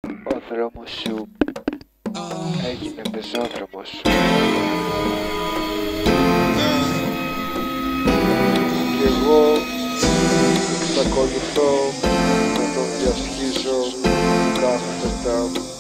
Ο δρόμος σου έγινε πεζόδρομος σου. Κι εγώ εξακολουθώ να τον διασχίζω κάθετα